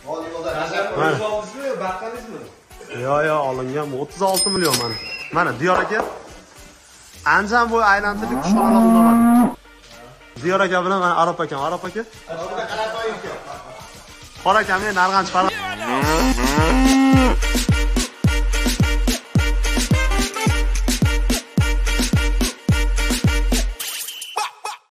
Yo, olingan 36 million mana. Mana Diyor aka anjan bo'y aylantirib kushxonada o'ynamadim. Diyor aka bilan mana Arab aka. Qora aka men narg'anch